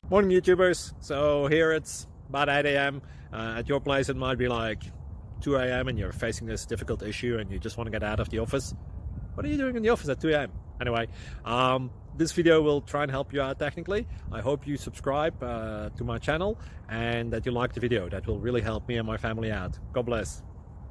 Morning YouTubers. So here it's about 8 a.m. At your place it might be like 2 a.m. and you're facing this difficult issue and you just want to get out of the office. What are you doing in the office at 2 a.m.? Anyway, this video will try and help you out technically. I hope you subscribe to my channel and that you like the video. That will really help me and my family out. God bless.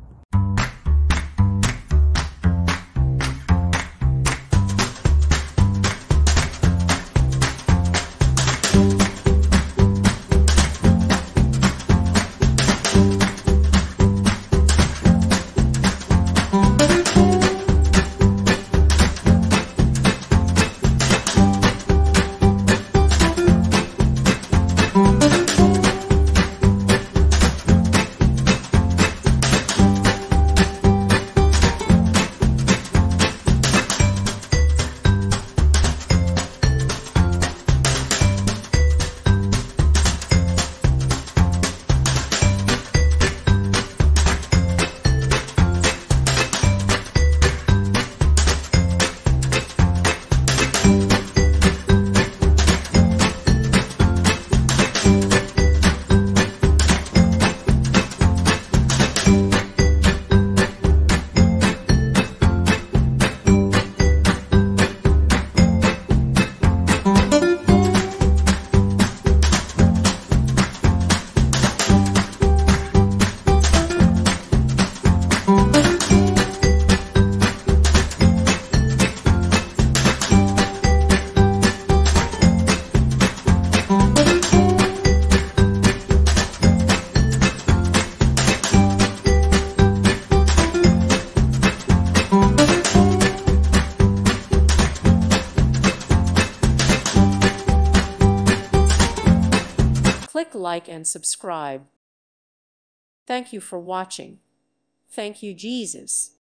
Click like and subscribe. Thank you for watching. Thank you, Jesus.